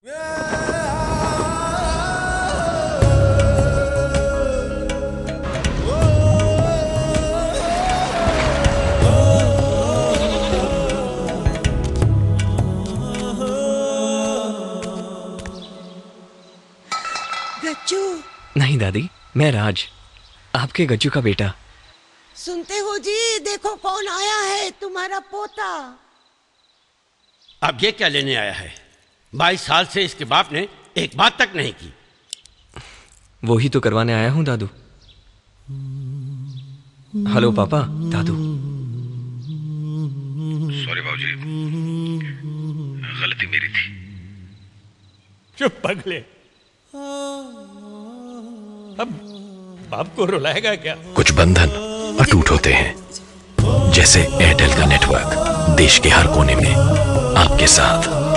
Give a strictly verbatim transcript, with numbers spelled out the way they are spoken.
गज्जू। नहीं दादी, मैं राज, आपके गज्जू का बेटा। सुनते हो जी, देखो कौन आया है, तुम्हारा पोता। अब ये क्या लेने आया है? बाईस साल से इसके बाप ने एक बात तक नहीं की। वो ही तो करवाने आया हूं दादू। हेलो पापा। दादू सॉरी बाबूजी, गलती मेरी थी। चुप पगले, अब बाप को रुलाएगा क्या? कुछ बंधन अटूट होते हैं, जैसे एयरटेल का नेटवर्क देश के हर कोने में आपके साथ।